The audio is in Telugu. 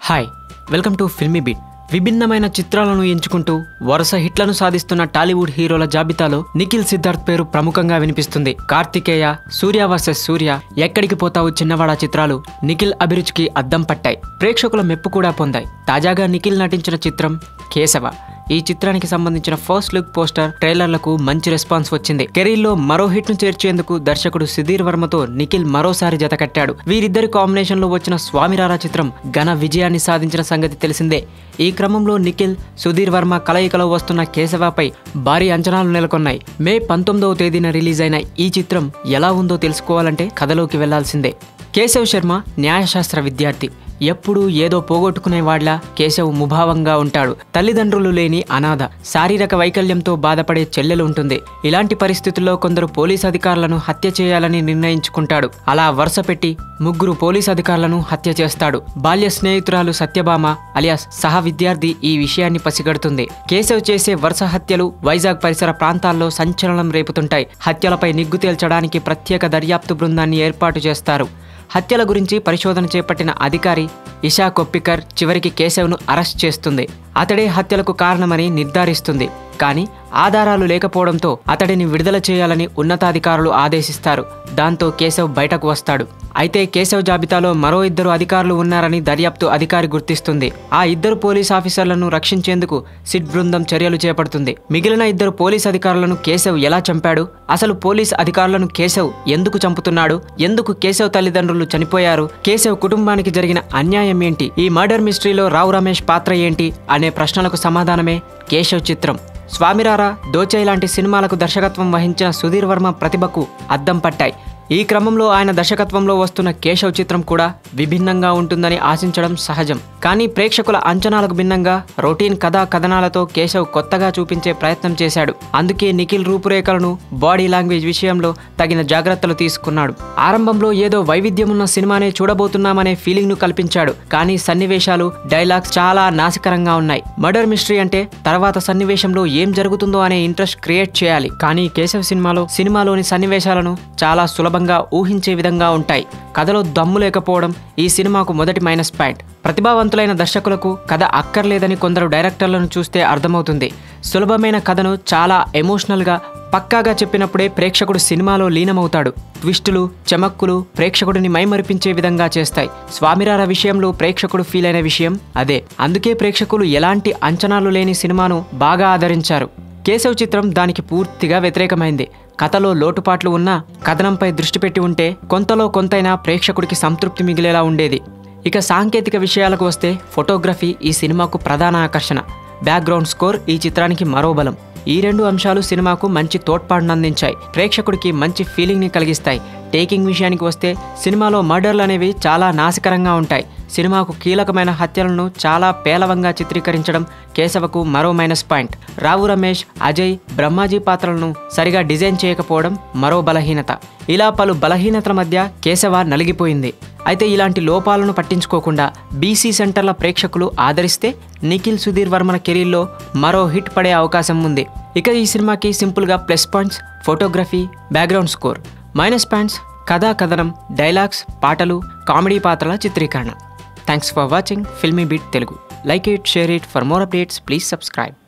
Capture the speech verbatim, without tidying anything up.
Hi welcome to Filmibeat. విభిన్నమైన చిత్రాలను ఎంచుకుంటూ వరుస హిట్లను సాధిస్తున్న టాలీవుడ్ హీరోల జాబితాలో నిఖిల్ సిద్ధార్థ్ పేరు ప్రముఖంగా వినిపిస్తుంది. కార్తికేయ, సూర్య వర్సెస్ సూర్య, ఎక్కడికి పోతావు చిన్నవాడా చిత్రాలు నిఖిల్ అభిరుచికి అద్దం పట్టాయి. ప్రేక్షకుల మెప్పు కూడా పొందాయి. తాజాగా నిఖిల్ నటించిన చిత్రం కేశవ. ఈ చిత్రానికి సంబంధించిన ఫస్ట్ లుక్ పోస్టర్, ట్రైలర్లకు మంచి రెస్పాన్స్ వచ్చింది. కెరీర్లో మరో హిట్ ను చేర్చేందుకు దర్శకుడు సుధీర్ వర్మతో నిఖిల్ మరోసారి జతకట్టాడు. వీరిద్దరి కాంబినేషన్ లో వచ్చిన స్వామిరారా చిత్రం ఘన విజయాన్ని సాధించిన సంగతి తెలిసిందే. ఈ క్రమంలో నిఖిల్, సుధీర్ వర్మ కలయికలో వస్తున్న కేశవపై భారీ అంచనాలు నెలకొన్నాయి. మే పంతొమ్మిదవ తేదీన రిలీజ్ అయిన ఈ చిత్రం ఎలా ఉందో తెలుసుకోవాలంటే కథలోకి వెళ్లాల్సిందే. కేశవ్ శర్మ న్యాయశాస్త్ర విద్యార్థి. ఎప్పుడూ ఏదో పోగొట్టుకునేవాడ్లా కేశవ్ ముభావంగా ఉంటాడు. తల్లిదండ్రులు లేని అనాథ, శారీరక వైకల్యంతో బాధపడే చెల్లెలు ఉంటుంది. ఇలాంటి పరిస్థితుల్లో కొందరు పోలీస్ అధికారులను హత్య చేయాలని నిర్ణయించుకుంటాడు. అలా వరుస పెట్టి ముగ్గురు పోలీస్ అధికారులను హత్య చేస్తాడు. బాల్య స్నేహితురాలు సత్యభామ అలియాస్ సహ విద్యార్థి ఈ విషయాన్ని పసిగడుతుంది. కేశవ్ చేసే వరుస హత్యలు వైజాగ్ పరిసర ప్రాంతాల్లో సంచలనం రేపుతుంటాయి. హత్యలపై నిగ్గు తేల్చడానికి ప్రత్యేక దర్యాప్తు బృందాన్ని ఏర్పాటు చేస్తారు. హత్యల గురించి పరిశోధన చేపట్టిన అధికారి ఇషా కొప్పికర్ చివరికి కేశవ్ను అరెస్ట్ చేస్తుంది. అతడే హత్యలకు కారణమని నిర్ధారిస్తుంది. కానీ ఆధారాలు లేకపోవడంతో అతడిని విడుదల చేయాలని ఉన్నతాధికారులు ఆదేశిస్తారు. దాంతో కేశవ్ బయటకు వస్తాడు. అయితే కేశవ్ జాబితాలో మరో ఇద్దరు అధికారులు ఉన్నారని దర్యాప్తు అధికారి గుర్తిస్తుంది. ఆ ఇద్దరు పోలీస్ ఆఫీసర్లను రక్షించేందుకు సిట్ బృందం చర్యలు చేపడుతుంది. మిగిలిన ఇద్దరు పోలీస్ అధికారులను కేశవ్ ఎలా చంపాడు, అసలు పోలీస్ అధికారులను కేశవ్ ఎందుకు చంపుతున్నాడు, ఎందుకు కేశవ్ తల్లిదండ్రులు చనిపోయారు, కేశవ్ కుటుంబానికి జరిగిన అన్యాయం ఏంటి, ఈ మర్డర్ మిస్టరీలో రావు రమేష్ పాత్ర ఏంటి అనే ప్రశ్నలకు సమాధానమే కేశవ్ చిత్రం. స్వామిరారా, దోచై లాంటి సినిమాలకు దర్శకత్వం వహించిన సుధీర్ వర్మ ప్రతిభకు అద్దం పట్టాయి. ఈ క్రమంలో ఆయన దర్శకత్వంలో వస్తున్న కేశవ్ చిత్రం కూడా విభిన్నంగా ఉంటుందని ఆశించడం సహజం. కానీ ప్రేక్షకుల అంచనాలకు భిన్నంగా రొటీన్ కథా కథనాలతో కేశవ్ కొత్తగా చూపించే ప్రయత్నం చేశాడు. అందుకే నిఖిల్ రూపురేఖలను, బాడీ లాంగ్వేజ్ విషయంలో తగిన జాగ్రత్తలు తీసుకున్నాడు. ఆరంభంలో ఏదో వైవిధ్యమున్న సినిమానే చూడబోతున్నామనే ఫీలింగ్ ను కల్పించాడు. కానీ సన్నివేశాలు, డైలాగ్స్ చాలా నాసికరంగా ఉన్నాయి. మర్డర్ మిస్టరీ అంటే తర్వాత సన్నివేశంలో ఏం జరుగుతుందో అనే ఇంట్రెస్ట్ క్రియేట్ చేయాలి. కానీ కేశవ్ సినిమాలో సినిమాలోని సన్నివేశాలను చాలా సులభంగా ఊహించే విధంగా ఉంటాయి. కథలో దమ్ము లేకపోవడం ఈ సినిమాకు మొదటి మైనస్ పాయింట్. ప్రతిభావంతులైన దర్శకులకు కథ అక్కర్లేదని కొందరు డైరెక్టర్లను చూస్తే అర్థమవుతుంది. సులభమైన కథను చాలా ఎమోషనల్గా, పక్కాగా చెప్పినప్పుడే ప్రేక్షకుడు సినిమాలో లీనమవుతాడు. ట్విస్టులు, చమక్కులు ప్రేక్షకుడిని మైమరిపించే విధంగా చేస్తాయి. స్వామిరారా విషయంలో ప్రేక్షకుడు ఫీల్ అయిన విషయం అదే. అందుకే ప్రేక్షకులు ఎలాంటి అంచనాలు లేని సినిమాను బాగా ఆదరించారు. కేశవ్ చిత్రం దానికి పూర్తిగా వ్యతిరేకమైంది. కథలో లోటుపాట్లు ఉన్నా కథనంపై దృష్టి పెట్టి ఉంటే కొంతలో కొంతైనా ప్రేక్షకుడికి సంతృప్తి మిగిలేలా ఉండేది. ఇక సాంకేతిక విషయాలకు వస్తే ఫోటోగ్రఫీ ఈ సినిమాకు ప్రధాన ఆకర్షణ. బ్యాక్గ్రౌండ్ స్కోర్ ఈ చిత్రానికి మరో బలం. ఈ రెండు అంశాలు సినిమాకు మంచి తోడ్పాటును అందించాయి. ప్రేక్షకుడికి మంచి ఫీలింగ్ ని కలిగిస్తాయి. టేకింగ్ విషయానికి వస్తే సినిమాలో మర్డర్లు అనేవి చాలా నాసికరంగా ఉంటాయి. సినిమాకు కీలకమైన హత్యలను చాలా పేలవంగా చిత్రీకరించడం కేశవకు మరో మైనస్ పాయింట్. రావు రమేష్, అజయ్, బ్రహ్మాజీ పాత్రలను సరిగా డిజైన్ చేయకపోవడం మరో బలహీనత. ఇలా పలు బలహీనతల మధ్య కేశవ నలిగిపోయింది. అయితే ఇలాంటి లోపాలను పట్టించుకోకుండా బీసీ సెంటర్ల ప్రేక్షకులు ఆదరిస్తే నిఖిల్, సుధీర్ వర్మల కెరీర్లో మరో హిట్ పడే అవకాశం ఉంది. ఇక ఈ సినిమాకి సింపుల్గా plus points photography, background score. Minus points కథా కథనం, డైలాగ్స్, పాటలు, కామెడీ పాత్రల చిత్రీకరణ. Thanks for watching Filmibeat Telugu. Like it, share it. For more updates please subscribe.